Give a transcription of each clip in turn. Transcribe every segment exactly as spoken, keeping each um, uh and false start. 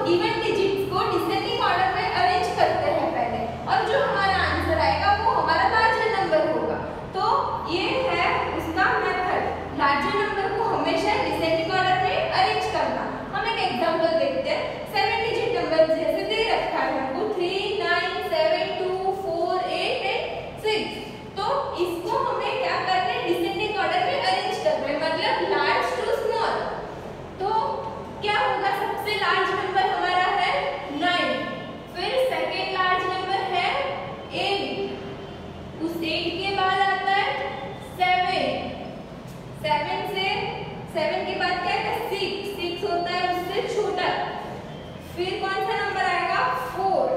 Even digits को descending order में arrange करते हैं पहले, और जो हमारा आंसर आएगा वो हमारा लार्जर नंबर होगा। तो ये है उसका मेथड, लार्जर नंबर को हमेशा डिसेंडिंग ऑर्डर में अरेंज करना। हम एक एग्जांपल देखते हैं। सेवन डिजिट नंबर जैसे दे रखा है हमको three nine seven two four eight and six, तो इसको हमें क्या करना है, डिसेंडिंग ऑर्डर में अरेंज करना है, मतलब लार्ज टू स्मॉल। तो क्या होगा, सबसे लार्ज नंबर हमारा है नाइन, फिर सेकेंड लार्ज नंबर है एट, उस एट के बाद आता है सेवन, सेवन से सेवन के बाद क्या है सिक्स, सिक्स होता है उससे छोटा, फिर कौन सा नंबर आएगा फोर,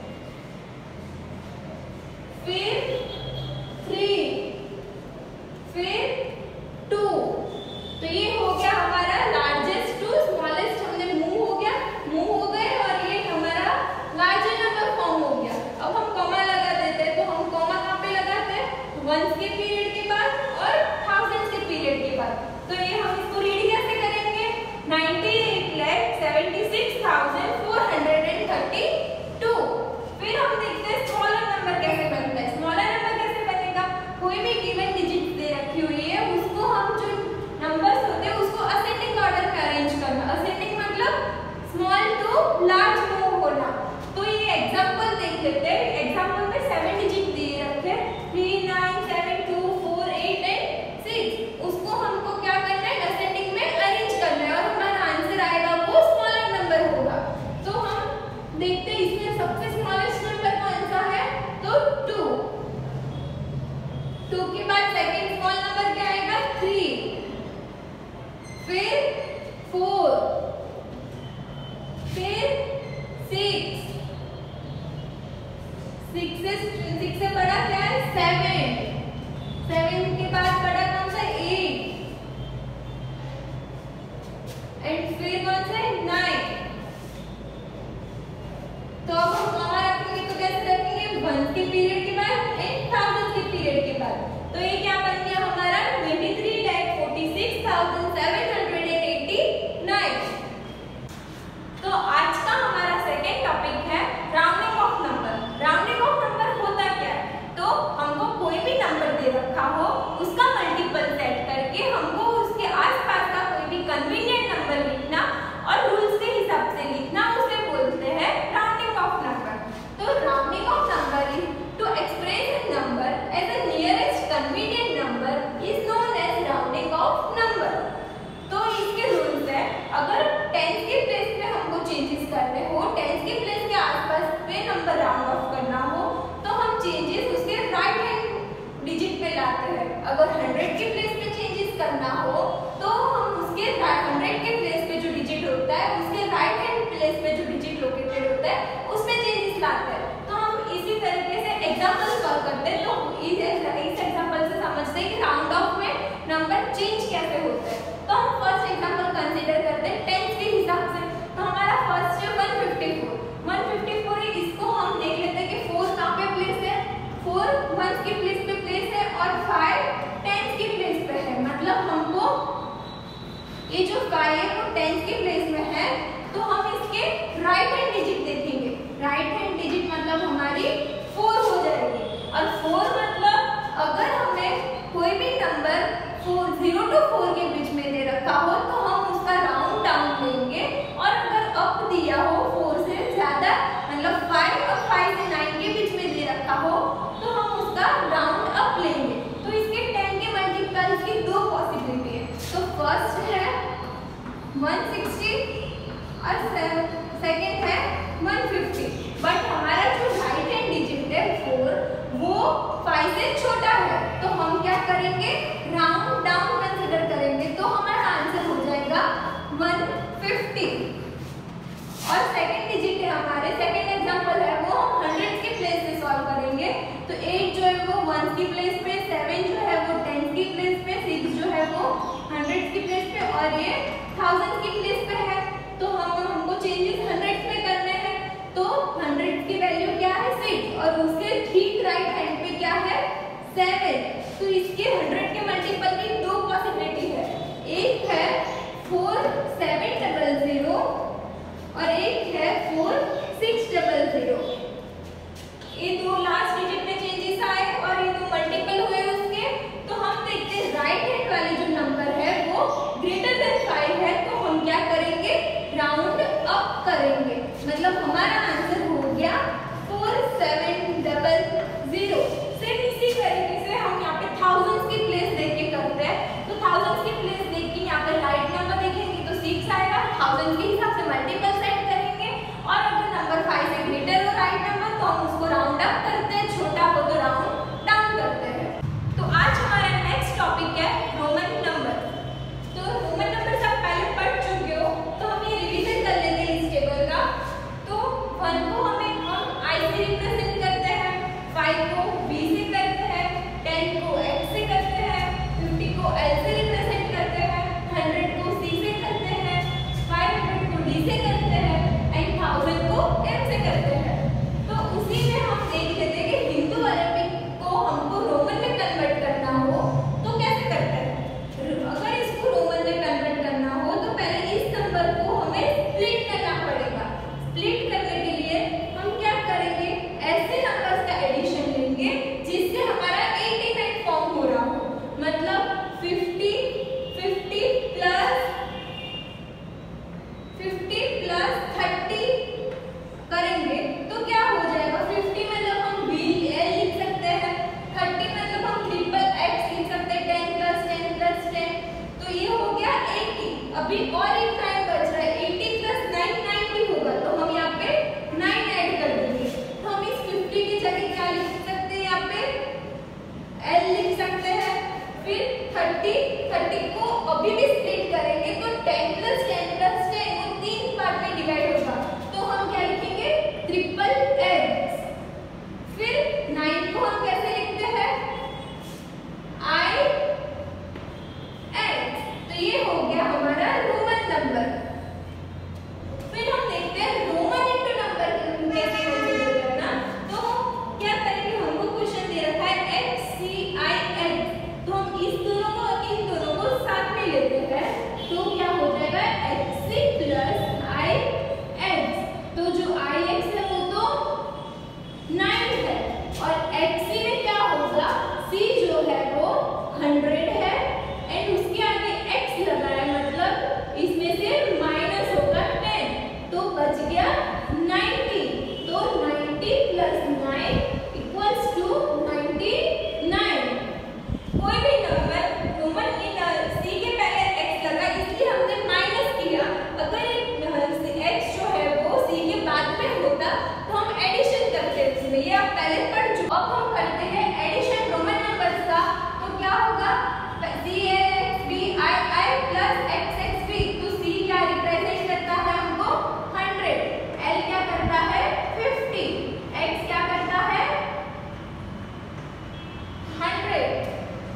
फिर थ्री, फिर टू। तो ये हो गया हमारा लार्जेस्ट टू स्मॉलेस्ट, हमने मूव हो गया मूव हो गए और ये हमारा लार्जर नंबर फॉर्म हो गया। अब हम कॉमा लगा देते हैं, तो हम कॉमा कहाँ पे लगाते हैं, वंस के पीरियड के बाद और थाउजेंड्स के पीरियड के बाद। तो ये हम इसको रीड कैसे करेंगे, ninety eight lakh seventy six thousand four hundred thirty two. फिर हम देखते हैं स्मॉलर नंबर कैसे बनता है। स्मॉलर नंबर कैसे बनेगा, कोई भी गिवन डिजिट दे रखी हुई है, उसको हम जो नंबर्स होते हैं उसको असेंडिंग ऑर्डर में अरेंज करना। असेंडिंग मतलब स्मॉल टू लार्ज मूव होना। तो ये एग्जांपल देख लेते हैं। एग्जांपल में सेवन डिजिट दे रखे three nine seven two four eight and six, उसको हमको क्या करना है, असेंडिंग में अरेंज करना है और हमारा आंसर आएगा वो स्मॉलर नंबर होगा। तो हम देखते हैं इसमें सबसे स्मॉलेस्ट नंबर कौन सा है, तो टू, टू के बाद सेकंड स्मॉल नंबर क्या आएगा थ्री, फिर फोर, फिर सिक्स, सिक्स से सिक्स से बड़ा क्या है सेवन, सेवन के बाद बड़ा कौन सा एट, एंड फिर कौन सा है नाइन। तो अब हम कॉमा रखेंगे तो कैसे रखेंगे, वन के पीरियड के बाद एंड थाउजेंड के पीरियड के बाद। तो ये क्या बन गया हमारा twenty three lakh forty six thousand seven hundred eighty nine. तो आज का हमारा सेकेंड टॉपिक है rounding off number. Rounding off number होता क्या है, तो हमको कोई भी नंबर दे रखा हो उसका मल्टीपल सेट करके हमको उसके आसपास का कोई भी कन्वीनियंट नंबर लिखना और रूल्स के हिसाब से लिखना, उसे बोलते हैं राउंडिंग ऑफ नंबर। तो rounding off number is to express a number as a nearest convenient number is known as rounding off number। तो इसके रूल्स है, अगर टेंस के प्लेस पे हमको चेंजेस करने हो, टेंस के प्लेस के आसपास पे नंबर राउंड ऑफ करना हो, तो हम चेंजेस उसके राइट हैंड डिजिट पे लाते हैं। अगर हंड्रेड के प्लेस पे चेंजेस करना हो तो हम उसके हंड्रेड के प्लेस पे जो डिजिट होता है उसके राइट हैंड प्लेस पे जो डिजिट लोकेटेड होता है उसमें चेंजेस लाते हैं। तो हम इसी तरीके से एग्जांपल सॉल्व करते हैं। तो इस एग्जांपल से समझते हैं कि राउंड ऑफ में नंबर चेंज कैसे होते हैं। तो हम फर्स्ट एग्जांपल कंसीडर करते हैं टेंस के हिसाब से। तो हमारा फर्स्ट है one fifty four. One fifty four है, इसको हम देख लेते हैं कि फोर कहाँ पे प्लेस है, फोर वन के प्लेस पे प्लेस है और फाइव टेंस के प्लेस पे है। मतलब हमको ये जो फाइव है वो टेंस के प्लेस में है, तो हम इसके राइट हैंड डिजिट देखेंगे। राइट हैंड डिजिट मतलब हमारी फोर हो जाएगी। और फोर मतलब अगर हमें कोई भी number four zero to four के बीच में दे रखा हो तो हम उसका राउंड डाउन लेंगे, और अगर अप दिया हो फोर से ज्यादा मतलब फाइव और फाइव से नाइन के बीच में दे रखा हो तो हम उसका राउंड अप लेंगे। तो इसके टेन के मल्टीपल्स की दो पॉसिबिलिटी है। तो फर्स्ट है वन सिक्सटी और सेकेंड है वन फिफ्टी। बट हमारा जो राइट हैंड डिजिट है फोर वो फाइव से छोटा है, तो हम क्या करेंगे, राउंड डाउन कंसीडर करेंगे। तो हमारा आंसर हो जाएगा वन फिफ्टी। और सेकेंड डिजिट है हमारे, सेकेंड एग्जांपल है वो हम हंड्रेड के प्लेस पे सॉल्व करेंगे। तो एट जो है वो वन की प्लेस पे, सेवन जो है वो टेन की प्लेस पे, सिक्स जो है वो हंड्रेड की प्लेस पे और ये थाउजेंड की प्लेस पे है। तो हम हमको चेंजेस हंड्रेड में करने हैं। तो हंड्रेड की वैल्यू क्या है सिक्स और उसके ठीक राइट हैंड पे क्या है सेवन। तो इसके हंड्रेड के मल्टीपल की दो पॉसिबिलिटी है, एक है फोर सेवन डबल जीरो और एक है करेंगे, मतलब हमारा आंसर हो गया four seven double zero. Same इसी तरीके से हम यहाँ पे थाउजेंड्स की प्लेस देख के करते हैं। तो थाउजेंड्स की प्लेस देख के यहाँ पे राइट नंबर देखेंगे तो सिक्स आएगा, थाउजेंड के हिसाब से मल्टीपल सेट करेंगे और अगर नंबर फाइव से ग्रेटर हो राइट नंबर तो हम उसको राउंड अप करते हैं, छोटा हो तो राउंड डाउन करते हैं। तो आज हमारा नेक्स्ट टॉपिक है रोमन नंबर। तो रोमन नंबर से आप पहले पढ़ चुके हो तो हम ये रिवीजन कर लेते हैं इस टेबल का। तो वन को हमें हम आई से रिप्रेजेंट करते हैं, फाइव को बी से करते हैं, टेन को एक्स से करते हैं, फिफ्टी को एल से रिप्रेजेंट करते हैं, हंड्रेड को सी से करते हैं, फाइव हंड्रेड को डी से करते हैं एंड थाउजेंड को एम से करते हैं। तो उसी में हम देख लेते हैं कि हिंदू अरेबिक को हमको रोमन में कन्वर्ट करना हो तो कैसे करते हैं। अगर इसको रोमन में कन्वर्ट करना हो तो पहले इस नंबर को हमें स्प्लिट करना पड़ेगा। स्प्लिट करने के लिए हम क्या करेंगे, ऐसे नंबर्स का एडिशन लेंगे जिससे हमारा एटी नाइन फॉर्म हो रहा हो, मतलब fifty fifty plus fifty plus thirty करेंगे तो क्या हो जाएगा, फिफ्टी मतलब हम बी एल लिख सकते हैं, थर्टी मतलब हम ट्रिपल एक्स लिख सकते हैं, ten plus ten plus ten, तो ये हो गया एटी। अभी और एक नाइन बच रहा है, एटी प्लस नाइन नाइंटी होगा तो हम यहाँ पे नाइन ऐड कर देंगे। तो हम इस फिफ्टी की जगह क्या लिख सकते हैं, यहाँ पे एल लिख सकते हैं। फिर थर्टी थर्टी को अभी भी स्प्लिट करेंगे तो ten plus ten plus ten वो तीन पार्ट में डिवाइड होगा तो हम क्या लिखेंगे, ट्रिपल एक्स। फिर नाइन को हम कैसे लिखते हैं, आई एक्स। तो ये हो गया हमारा रोमन नंबर। फिर हम देखते हैं रोमन इंटू नंबर कैसे कंसीडर करना। तो क्या करेंगे, हमको क्वेश्चन दे रखा है एक्स सी आई एक्स, तो हम इस दोनों को इन दोनों को साथ में लेते हैं तो क्या हो जाएगा, X C plus I X. तो जो आई एक्स है वो तो नाइन है और एक्स सी में क्या होगा, सी जो है वो हंड्रेड है एंड उसके आगे एक्स लगा है, मतलब इसमें से माइनस होगा टेन तो बच गया नाइंटी। तो ninety plus nine equals to ninety nine. कोई भी नंबर रोमन इन सी के पहले एक्स लगा इसलिए हमने माइनस किया, अगर एक्स जो है वो सी के बाद में होता तो हम एडिशन करते हैं उसमें, ये आप पहले पढ़ चुके। अब हम करते हैं एडिशन रोमन नंबर्स का। तो क्या होगा, C X B I I plus X X B. तो सी क्या रिप्रेजेंट करता है हमको हंड्रेड, एल क्या करता है फिफ्टी, एक्स क्या करता है हंड्रेड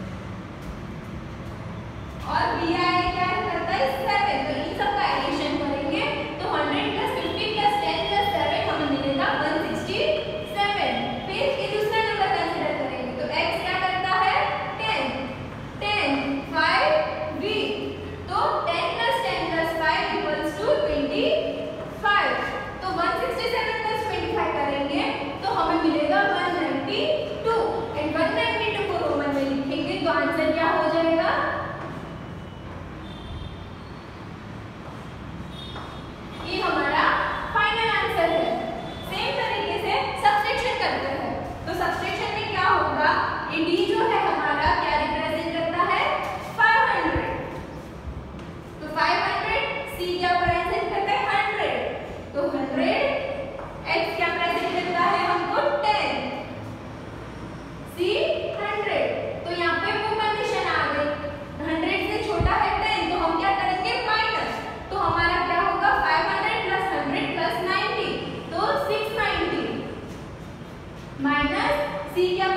और बी आई क्या करता है सेवन। तो इन सब का एडिशन करेंगे तो hundred plus fifty plus ten plus seven हमें मिलेगा वन सिक्सटी सेवन। फिर ये दूसरा नंबर कंसीडर करेंगे तो x क्या करता है टेन, टेन फाइव बी। तो ten plus ten plus five equals to twenty five. तो one sixty seven plus twenty five करेंगे तो हमें मिलेगा one ninety two and one ninety two को रोमन में लिखेंगे तो आंसर क्या हो जाएगा, ये हमारा फाइनल आंसर है। सेम तरीके से सब्सट्रैक्शन करते हैं तो सब्सट्रैक्शन में क्या होगा, ये डी जो है हमारा क्या रिप्रेजेंट करता है फाइव हंड्रेड। तो फाइव हंड्रेड सी क्या प्रेजेंट करता है हंड्रेड, तो हंड्रेड एक्स क्या प्रेजेंट करता है हमको टेन, सी हंड्रेड। तो यहाँ पे वो कंडीशन आ गई, हंड्रेड से छोटा है टेन तो हम क्या करेंगे माइनस, तो हमारा क्या होगा five hundred plus hundred plus ninety तो सिक्स नाइंटी माइनस सी क्या